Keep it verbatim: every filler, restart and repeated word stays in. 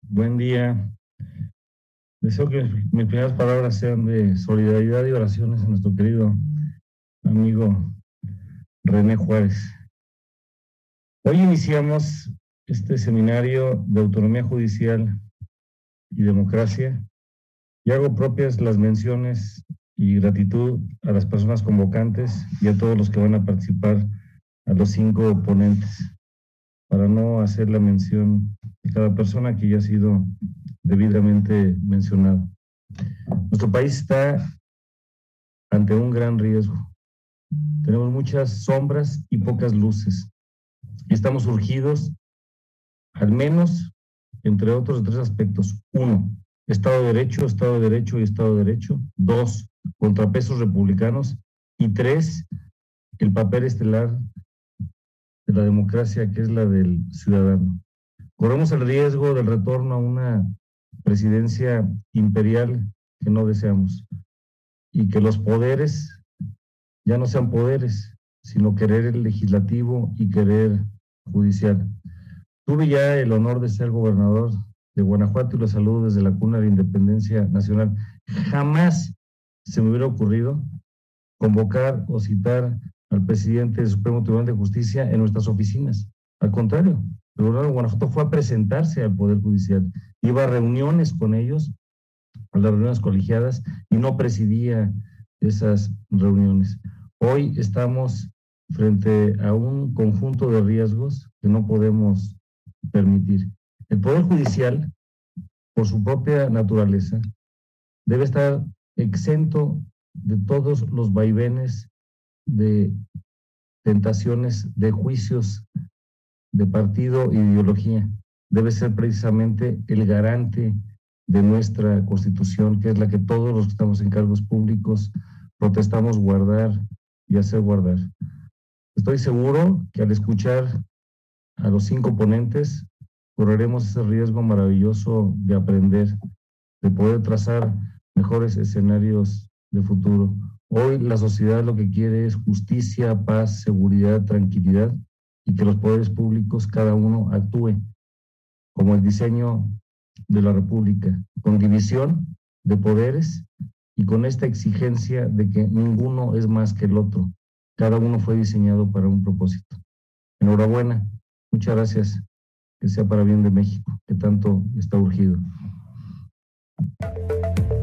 Buen día. Deseo que mis primeras palabras sean de solidaridad y oraciones a nuestro querido amigo René Juárez. Hoy iniciamos este seminario de autonomía judicial y democracia y hago propias las menciones y gratitud a las personas convocantes y a todos los que van a participar, a los cinco ponentes, para no hacer la mención de cada persona que ya ha sido debidamente mencionado. Nuestro país está ante un gran riesgo. Tenemos muchas sombras y pocas luces. Y estamos urgidos, al menos, entre otros, de tres aspectos. Uno, Estado de Derecho, Estado de Derecho y Estado de Derecho. Dos, contrapesos republicanos. Y tres, el papel estelar de la democracia, que es la del ciudadano. Corremos el riesgo del retorno a una presidencia imperial que no deseamos y que los poderes ya no sean poderes, sino querer legislativo y querer judicial. Tuve ya el honor de ser gobernador de Guanajuato y lo saludo desde la cuna de la independencia nacional. Jamás se me hubiera ocurrido convocar o citar al presidente del Supremo Tribunal de Justicia en nuestras oficinas. Al contrario, el gobernador de Guanajuato fue a presentarse al Poder Judicial, iba a reuniones con ellos, a las reuniones colegiadas, y no presidía esas reuniones. Hoy estamos frente a un conjunto de riesgos que no podemos permitir. El Poder Judicial, por su propia naturaleza, debe estar exento de todos los vaivenes de tentaciones, de juicios de partido e ideología. Debe ser precisamente el garante de nuestra Constitución, que es la que todos los que estamos en cargos públicos protestamos guardar y hacer guardar. Estoy seguro que al escuchar a los cinco ponentes, correremos ese riesgo maravilloso de aprender, de poder trazar mejores escenarios de futuro. Hoy la sociedad lo que quiere es justicia, paz, seguridad, tranquilidad, y que los poderes públicos, cada uno, actúe como el diseño de la República, con división de poderes y con esta exigencia de que ninguno es más que el otro. Cada uno fue diseñado para un propósito. Enhorabuena, muchas gracias, que sea para bien de México, que tanto está urgido.